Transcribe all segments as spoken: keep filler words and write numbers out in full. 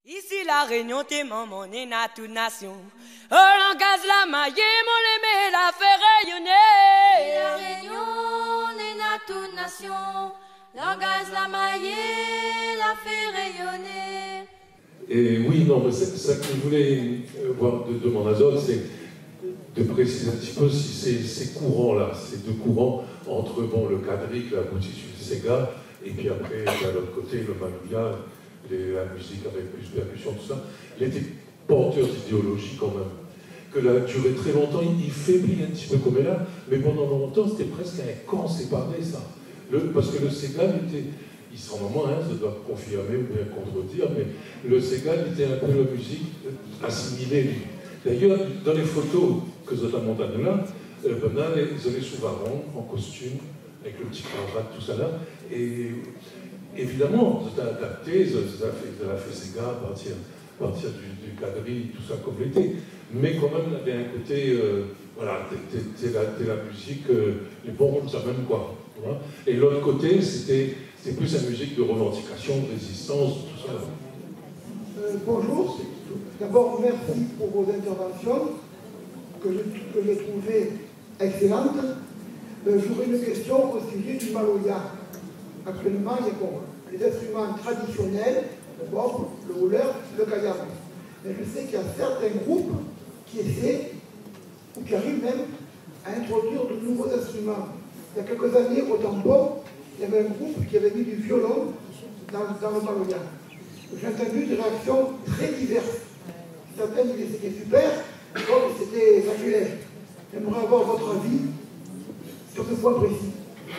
Ici la Réunion, t'es maman, on est à toute nation. Oh, l'engaz la maille, mon l'aimé, la fait rayonner. La Réunion, on est à toute nation. L'engaz la maille, la fait rayonner. Et oui, non, mais c'est ça que je voulais voir de, de mon azole, c'est de préciser un petit peu si ces, ces courants-là, ces deux courants entre bon, le quadrique, la boutique du Sega, et puis après, de l'autre côté, le Malouya, la musique avec plus de percussion, tout ça, il était porteur d'idéologie quand même. Que la durée très longtemps, il, il faiblit un petit peu comme là, mais pendant longtemps, c'était presque un camp séparé, ça. Le, parce que le Segal était, il s'en moment, hein, ça doit confirmer ou bien contredire, mais le Segal était un peu la musique assimilée, lui. D'ailleurs, dans les photos que vous avez montrées là, euh, ben là, ils avaient sous varon, en costume, avec le petit cravate, tout ça là, et évidemment, vous avez adapté, vous avez fait, vous avez fait Sega à partir, à partir du, du quadrille, tout ça comme l'été, mais quand même, il y avait un côté, euh, voilà, c'est la, la musique, euh, les bons ça même quoi. Voilà. Et l'autre côté, c'était plus la musique de revendication, de résistance, tout ça. Euh, bonjour. D'abord, merci pour vos interventions, que j'ai trouvées excellentes. Euh, J'aurais une question au sujet du Maloya. Actuellement, il y a bon, les instruments traditionnels, le bop, le rouleur, le kayam. Mais je sais qu'il y a certains groupes qui essaient, ou qui arrivent même, à introduire de nouveaux instruments. Il y a quelques années, au Tambour, il y avait un groupe qui avait mis du violon dans, dans le Maloya. J'ai entendu des réactions très diverses. Certains disaient que c'était super, d'autres c'était exagéré. J'aimerais avoir votre avis sur ce point précis.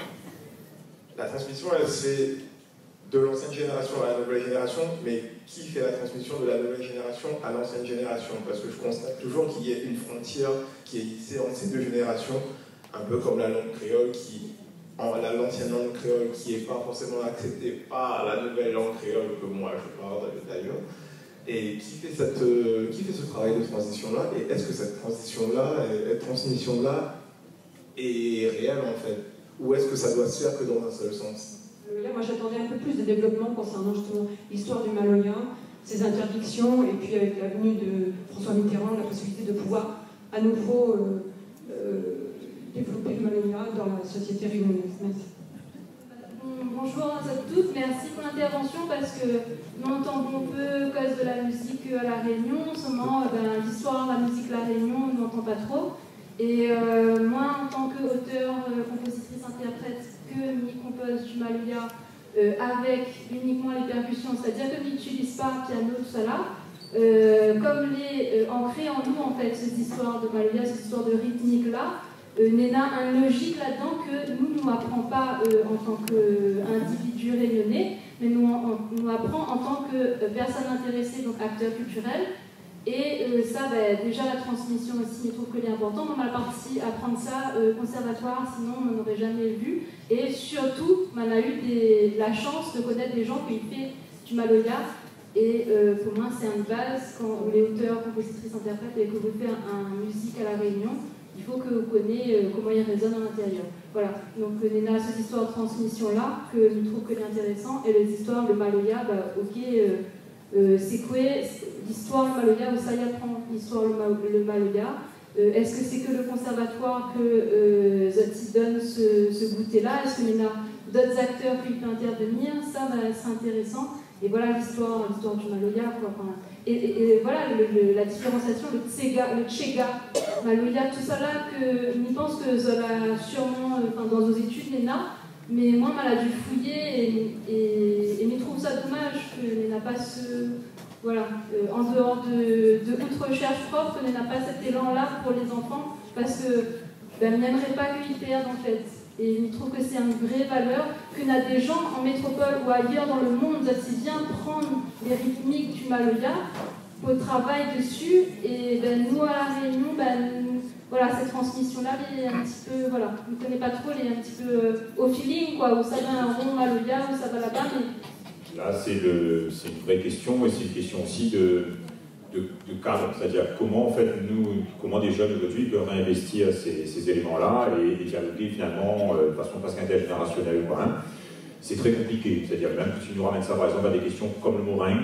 La transmission, elle se fait de l'ancienne génération à la nouvelle génération, mais qui fait la transmission de la nouvelle génération à l'ancienne génération? Parce que je constate toujours qu'il y a une frontière qui est lissée entre ces deux générations, un peu comme la langue créole qui... l'ancienne langue créole qui n'est pas forcément acceptée par la nouvelle langue créole que moi je parle d'ailleurs. Et qui fait, cette, euh, qui fait ce travail de transition-là? Et est-ce que cette transition-là, cette transmission-là est réelle en fait? Ou est-ce que ça doit se faire que dans un seul sens? Là, moi j'attendais un peu plus de développement concernant justement l'histoire du Maloya, ses interdictions, et puis avec la venue de François Mitterrand, la possibilité de pouvoir à nouveau euh, euh, développer le Maloya dans la société réunionnaise. Merci. Bonjour à toutes, merci pour l'intervention parce que nous entendons peu à cause de la musique à La Réunion. En ce moment, ben, l'histoire de la musique à La Réunion, on n'entend pas trop. Et euh, moi, en tant qu'auteur, euh, compositrice, interprète, que m'y compose du Maloya euh, avec uniquement les percussions, c'est-à-dire que je n'utilise pas piano, tout ça là, euh, comme les euh, ancré en nous en fait, cette histoire de Maloya, cette histoire de rythmique là. Euh, Néna a une logique là-dedans que nous ne nous apprend pas euh, en tant qu'individu réunionnais, mais nous, on, nous apprend en tant que euh, personne intéressée, donc acteur culturel. Et euh, ça, bah, déjà la transmission aussi, je trouve que c'est important. On a parti apprendre ça euh, conservatoire, sinon on n'en aurait jamais vu. Et surtout, on a eu des, la chance de connaître des gens qui fait du Maloya. Et euh, pour moi, c'est une base quand on est auteur, compositrice, interprète et que vous faites une musique à La Réunion. Il faut que vous connaissiez euh, comment il résonne à l'intérieur. Voilà, donc euh, Néna a cette histoire de transmission-là, que je trouve que c'est intéressant, et les histoires, le Maloya, bah, ok, euh, euh, c'est quoi l'histoire du Maloya, où ça y apprend l'histoire le, le Maloya. Euh, Est-ce que c'est que le conservatoire que euh, Zoti donne ce, ce goûter-là? Est-ce que Néna d'autres acteurs qui peuvent intervenir? Ça, bah, c'est intéressant. Et voilà l'histoire du Maloya, quoi. Enfin, et, et, et voilà le, le, la différenciation, le tsega, le tchega, Maloya, tout ça là, que je pense que ça l'a sûrement, enfin, dans nos études, Néna, mais moi, elle a dû fouiller et, et, et je trouve ça dommage qu'elle n'a pas ce. Voilà, euh, en dehors de, de outre recherche propre, qu'elle n'a pas cet élan-là pour les enfants, parce que ben, elle n'aimerait pas qu'ils perdent en fait. Et je trouve que c'est une vraie valeur qu'on a des gens en métropole ou ailleurs dans le monde qui viennent prendre les rythmiques du Maloya pour travailler dessus. Et ben, nous, à La Réunion, ben, voilà, cette transmission-là, elle est un petit peu, voilà, on ne connaît pas trop, elle est un petit peu euh, au feeling, quoi, où ça va un rond Maloya, où ça va là-bas. Mais... Là, c'est une vraie question, et c'est une question aussi de, de, de cadre, c'est-à-dire comment, en fait, nous, comment des jeunes aujourd'hui peuvent réinvestir ces, ces éléments-là et, et dialoguer finalement euh, de façon presque intergénérationnelle. Hein. C'est très compliqué, c'est-à-dire même que si nous ramène ça par exemple à des questions comme le morin,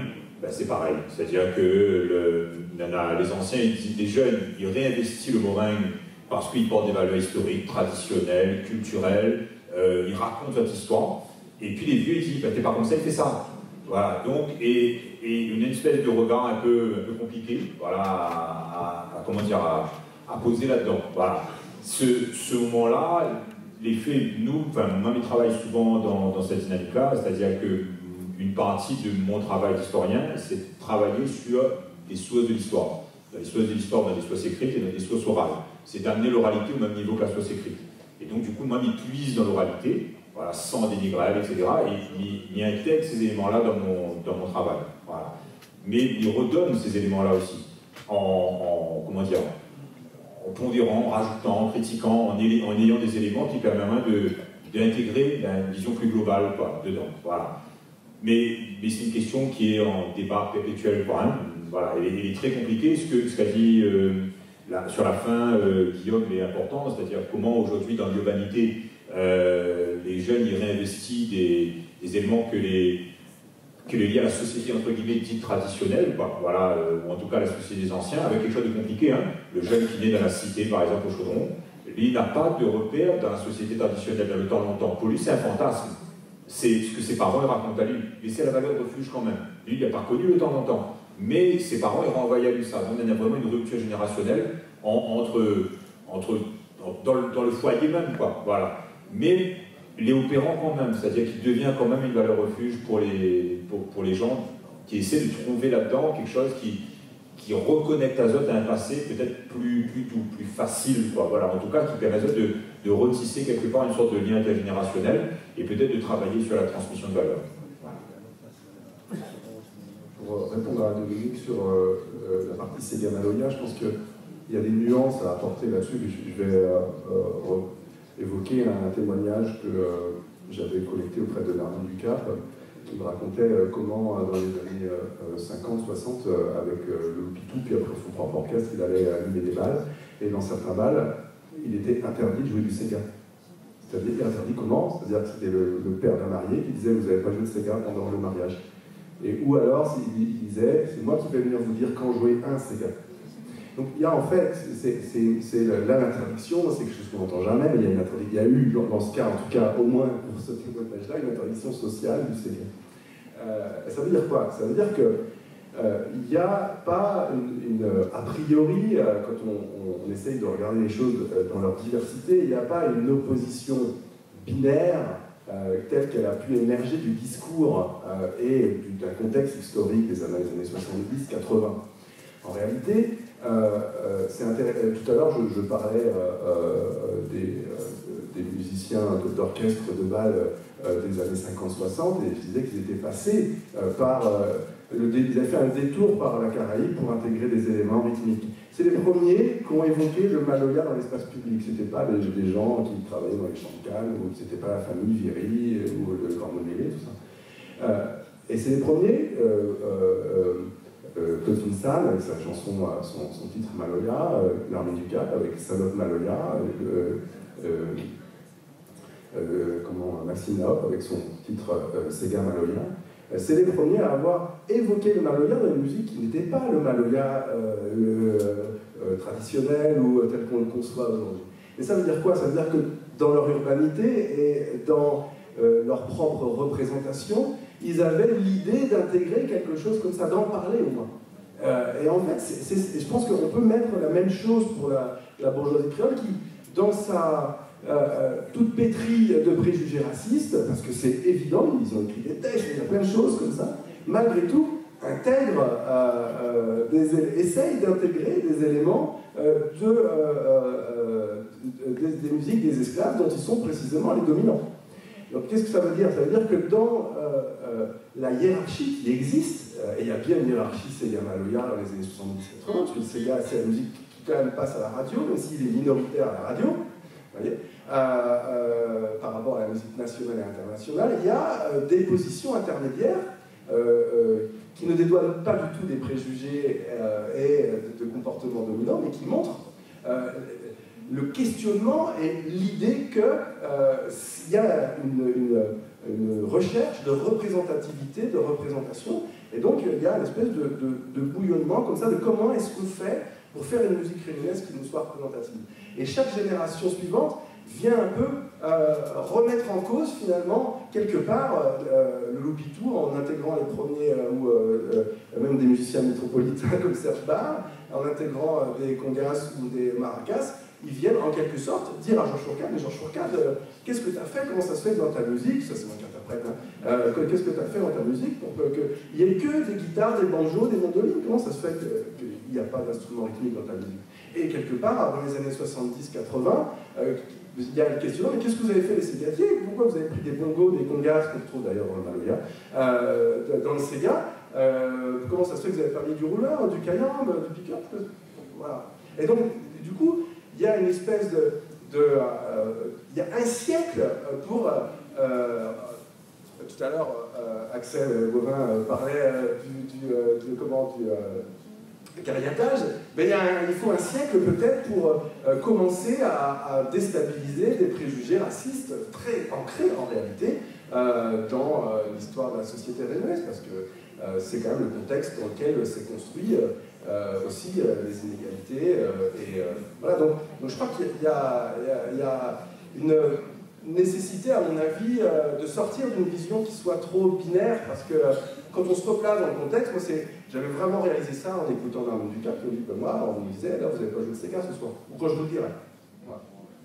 ben, c'est pareil. C'est-à-dire que le, les anciens, ils, les jeunes, ils réinvestissent le Moringue parce qu'ils portent des valeurs historiques, traditionnelles, culturelles, euh, ils racontent votre histoire. Et puis les vieux, ils disent, ben, t'es pas comme ça, il fait ça. Voilà, donc, et, et une espèce de regard un peu, un peu compliqué, voilà, à, à, à comment dire, à, à poser là-dedans. Voilà. Ce, ce moment-là, les faits, nous, enfin, moi, je travaille souvent dans, dans cette dynamique-là, c'est-à-dire qu'une partie de mon travail d'historien, c'est de travailler sur les sources de l'histoire. Dans les sources de l'histoire, on a des sources écrites et on a des sources orales. C'est d'amener l'oralité au même niveau que la source écrite. Et donc, du coup, moi, je m'utilise dans l'oralité, voilà, sans dénigrer, et cetera. Et il intègre ces éléments-là dans mon, dans mon travail. Voilà. Mais il redonne ces éléments-là aussi, en, en, comment dire, en pondérant, en rajoutant, en critiquant, en, en ayant des éléments qui permettent d'intégrer une vision plus globale quoi, dedans. Voilà. Mais, mais c'est une question qui est en débat perpétuel quand même. Voilà. Elle, elle est très compliquée. Ce qu'a ce qu'a dit euh, là, sur la fin euh, Guillaume est important, c'est-à-dire comment aujourd'hui dans l'urbanité, Euh, les jeunes y réinvestissent des, des éléments que les, que les liés à la société entre guillemets dite traditionnelle, quoi. Voilà, euh, ou en tout cas la société des anciens, avec quelque chose de compliqué. Hein. Le jeune qui naît dans la cité, par exemple au Chaudron, lui n'a pas de repère dans la société traditionnelle dans le temps longtemps. Pour lui, c'est un fantasme. C'est ce que ses parents lui racontent à lui. Mais c'est la valeur de refuge quand même. Lui, il n'a pas connu le temps longtemps. Mais ses parents, ils renvoyaient à lui ça. Donc, il y a vraiment une rupture générationnelle en, entre, entre, dans, le, dans le foyer même, quoi. Voilà. Mais les opérant quand même, c'est-à-dire qu'il devient quand même une valeur refuge pour les, pour, pour les gens qui essaient de trouver là-dedans quelque chose qui, qui reconnecte Azote à un passé peut-être plus, plus doux, plus facile, quoi. Voilà, en tout cas qui permet à Azote de, de retisser quelque part une sorte de lien intergénérationnel et peut-être de travailler sur la transmission de valeurs. Voilà. Pour répondre à Dominique sur euh, la partie Sega Maloya, je pense qu'il y a des nuances à apporter là-dessus, je vais euh, euh, évoquer un témoignage que euh, j'avais collecté auprès de l'Armée du Cap, qui me racontait euh, comment, euh, dans les années euh, cinquante soixante, euh, avec euh, le Pitou, puis après son propre orchestre, il allait allumer des balles, et dans certains balles, il était interdit de jouer du Sega. C'est-à-dire, interdit comment? C'est-à-dire que c'était le, le père d'un marié qui disait « vous n'avez pas joué de Sega pendant le mariage ». Et ou alors, il, il disait « c'est moi qui vais venir vous dire quand jouer un Sega ». Donc il y a en fait, c'est là l'interdiction, c'est quelque chose qu'on n'entend jamais, mais il y, a une il y a eu dans ce cas, en tout cas au moins pour ce témoignage-là, une interdiction sociale du Sega. Euh, ça veut dire quoi? Ça veut dire que euh, il n'y a pas une, une a priori, euh, quand on, on, on essaye de regarder les choses dans leur diversité, il n'y a pas une opposition binaire euh, telle qu'elle a pu émerger du discours euh, et d'un contexte historique des années soixante-dix quatre-vingts. En réalité, Euh, euh, c'est intéressant. Tout à l'heure, je, je parlais euh, euh, des, euh, des musiciens d'orchestre de bal euh, des années cinquante soixante et je disais qu'ils étaient passés euh, par. Euh, le, ils avaient fait un détour par la Caraïbe pour intégrer des éléments rythmiques. C'est les premiers qui ont évoqué le Maloya dans l'espace public. Ce n'étaient pas des, des gens qui travaillaient dans les champs de canne, ou ce n'était pas la famille Viry ou le Cornelet, tout ça. Euh, et c'est les premiers. Euh, euh, Euh, Claude Finsan avec sa chanson, son, son titre Maloya, euh, l'Armée du Cap avec Salope Maloya, euh, euh, euh, comment, Maxime Naop avec son titre euh, Sega Maloya. Euh, c'est les premiers à avoir évoqué le Maloya dans une musique qui n'était pas le Maloya euh, euh, euh, traditionnel ou tel qu'on le conçoit aujourd'hui. Et ça veut dire quoi? Ça veut dire que dans leur urbanité et dans euh, leur propre représentation, ils avaient l'idée d'intégrer quelque chose comme ça, d'en parler au moins. Euh, et en fait, c'est, c'est, je pense qu'on peut mettre la même chose pour la, la bourgeoisie créole qui, dans sa euh, toute pétrie de préjugés racistes, parce que c'est évident, ils ont écrit des textes, il y a plein de choses comme ça, malgré tout, intègre, euh, euh, des, essaye d'intégrer des éléments euh, de, euh, euh, des, des musiques des esclaves dont ils sont précisément les dominants. Donc qu'est-ce que ça veut dire? Ça veut dire que dans euh, euh, la hiérarchie qui existe, euh, et il y a bien une hiérarchie Sega Maloya dans les années soixante-dix quatre-vingts, parce que le Sega c'est la musique qui quand même passe à la radio, même s'il est minoritaire à la radio, vous voyez, euh, euh, par rapport à la musique nationale et internationale, il y a euh, des positions intermédiaires euh, euh, qui ne dédouanent pas du tout des préjugés euh, et de, de comportements dominants, mais qui montrent euh, le questionnement et l'idée qu'il euh, y a une, une, une recherche de représentativité, de représentation, Et donc il y a une espèce de, de, de bouillonnement comme ça de comment est-ce qu'on fait pour faire une musique réunionnaise qui nous soit représentative. Et chaque génération suivante vient un peu euh, remettre en cause finalement quelque part euh, le Loupitou en intégrant les premiers euh, ou euh, euh, même des musiciens métropolitains comme Serge Barre, en intégrant euh, des congas ou des maracas. Ils viennent en quelque sorte dire à Georges Fourcade, mais Georges Fourcade, euh, qu'est-ce que tu as fait, comment ça se fait dans ta musique, ça c'est moi qui interprète, hein, euh, qu'est-ce que tu as fait dans ta musique pour qu'il n'y ait que des guitares, des banjos, des mandolines, comment ça se fait qu'il n'y a pas d'instrument rythmique dans ta musique? Et quelque part, dans les années soixante-dix quatre-vingts, euh, il y a une question, mais qu'est-ce que vous avez fait les Ségatiers? Pourquoi vous avez pris des bongos, des congas, qu'on trouve d'ailleurs dans le Maloya, euh, dans le Séga, euh, comment ça se fait que vous avez pas mis du rouleur, du cayambe, du pick-up? Voilà. Et donc, du coup, il y a une espèce de... de euh, il y a un siècle pour... Euh, tout à l'heure, euh, Axel Gauvin euh, parlait euh, du, du, euh, du, comment, du euh, cariatage. Mais il, y a un, il faut un siècle peut-être pour euh, commencer à, à déstabiliser des préjugés racistes très ancrés en réalité euh, dans euh, l'histoire de la société réunionnaise, parce que euh, c'est quand même le contexte dans lequel s'est construit euh, Euh, aussi euh, les inégalités. Euh, et euh, voilà, donc, donc je crois qu'il y, y, y a une nécessité, à mon avis, euh, de sortir d'une vision qui soit trop binaire, parce que euh, quand on se replace dans le contexte, moi j'avais vraiment réalisé ça en écoutant Armand Ducap, qui me dit comme moi, on me disait, là vous n'avez pas joué de Sega ce soir, ou quand je vous le dirai. Voilà.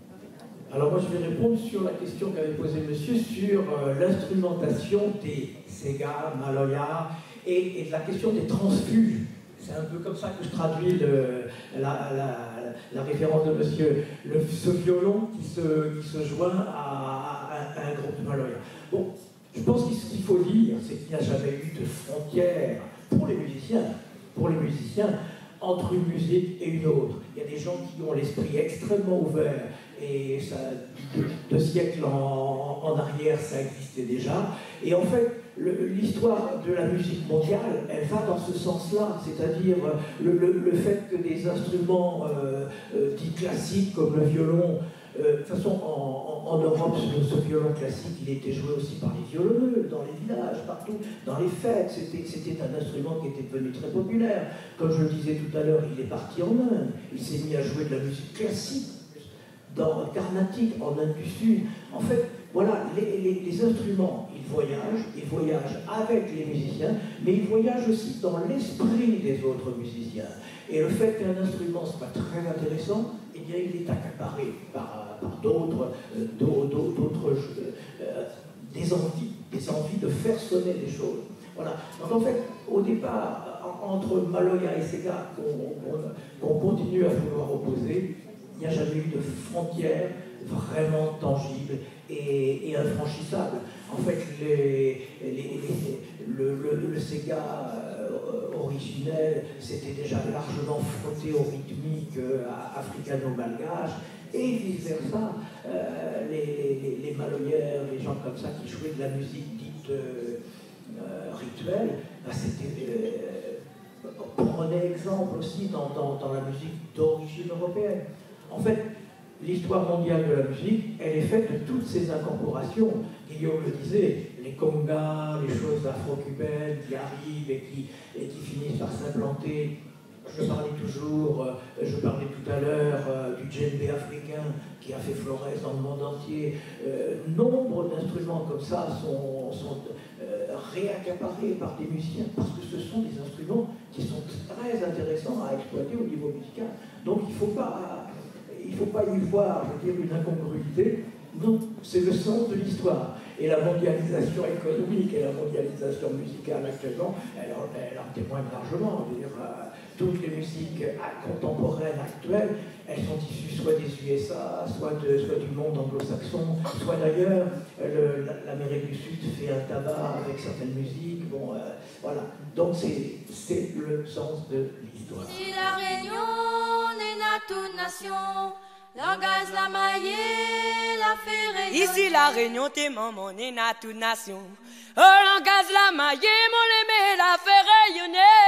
Alors moi je vais répondre sur la question qu'avait posée monsieur sur euh, l'instrumentation des Sega, Maloya, et, et de la question des transfuges. C'est un peu comme ça que je traduis le, la, la, la référence de monsieur, le, ce violon qui se, qui se joint à, à, à un groupe de Maloya. Bon, je pense que ce qu'il faut dire, c'est qu'il n'y a jamais eu de frontière pour les musiciens, pour les musiciens, entre une musique et une autre. Il y a des gens qui ont l'esprit extrêmement ouvert, et ça, deux, deux siècles en, en arrière, ça existait déjà. Et en fait, l'histoire de la musique mondiale, elle va dans ce sens-là, c'est-à-dire le, le, le fait que des instruments euh, euh, dits classiques comme le violon, euh, de toute façon en, en, en Europe, ce, ce violon classique, il était joué aussi par les violonneux, dans les villages, partout, dans les fêtes, c'était un instrument qui était devenu très populaire. Comme je le disais tout à l'heure, il est parti en Inde, il s'est mis à jouer de la musique classique, dans le Carnatique, en Inde du Sud. En fait, voilà, les, les, les instruments, ils voyagent, ils voyagent avec les musiciens, mais ils voyagent aussi dans l'esprit des autres musiciens. Et le fait qu'un instrument soit très intéressant, eh bien, il est accaparé par, par d'autres, euh, d'autres, euh, des envies, des envies de faire sonner des choses. Voilà. Donc en fait, au départ, entre Maloya et Sega, qu'on qu'on continue à vouloir opposer, il n'y a jamais eu de frontière vraiment tangible et, et infranchissable. En fait, les, les, les, le, le, le Sega euh, originel s'était déjà largement frotté au rythmique euh, africano-malgache, et vice-versa. Euh, les, les, les Maloyères, les gens comme ça qui jouaient de la musique dite euh, euh, rituelle, bah, c'était... Euh, prenez exemple aussi dans, dans, dans la musique d'origine européenne. En fait, l'histoire mondiale de la musique, elle est faite de toutes ces incorporations. Guillaume le disait, les congas, les choses afro-cubaines qui arrivent et qui, et qui finissent par s'implanter. Je parlais toujours, je parlais tout à l'heure du djembé africain qui a fait florès dans le monde entier. Euh, nombre d'instruments comme ça sont, sont euh, réaccaparés par des musiciens parce que ce sont des instruments qui sont très intéressants à exploiter au niveau musical. Donc il ne faut pas... Il ne faut pas y voir, je veux dire, une incongruité. Non, c'est le sens de l'histoire. Et la mondialisation économique et la mondialisation musicale actuellement, elle, elle en témoigne largement. Je veux dire, euh, toutes les musiques contemporaines actuelles, elles sont issues soit des U S A, soit, de, soit du monde anglo-saxon, soit d'ailleurs, l'Amérique du Sud fait un tabac avec certaines musiques. Bon, euh, voilà. Donc c'est le sens de l'histoire. Si la Réunion est na toute nation, la gaz, la maillée, la fait rayonner. Ici la Réunion, t'es maman, est na toute nation. Oh, la gaz, la maillée, mon l'aimé, la fait rayonner.